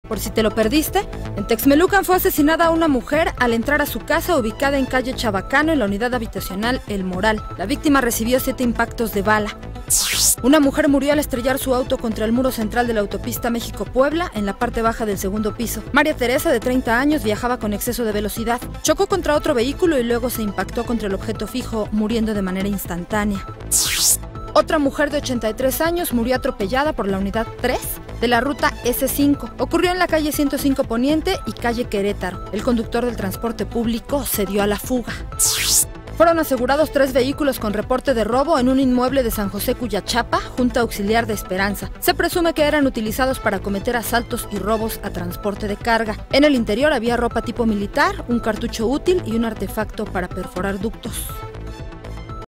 Por si te lo perdiste, en Texmelucan fue asesinada una mujer al entrar a su casa ubicada en calle Chabacano en la unidad habitacional El Moral. La víctima recibió 7 impactos de bala. Una mujer murió al estrellar su auto contra el muro central de la autopista México-Puebla en la parte baja del segundo piso. María Teresa, de 30 años, viajaba con exceso de velocidad. Chocó contra otro vehículo y luego se impactó contra el objeto fijo, muriendo de manera instantánea. Otra mujer de 83 años murió atropellada por la unidad 3 de la ruta S5. Ocurrió en la calle 105 Poniente y calle Querétaro. El conductor del transporte público se dio a la fuga. Fueron asegurados 3 vehículos con reporte de robo en un inmueble de San José Cuyachapa, Junta Auxiliar de Esperanza. Se presume que eran utilizados para cometer asaltos y robos a transporte de carga. En el interior había ropa tipo militar, un cartucho útil y un artefacto para perforar ductos.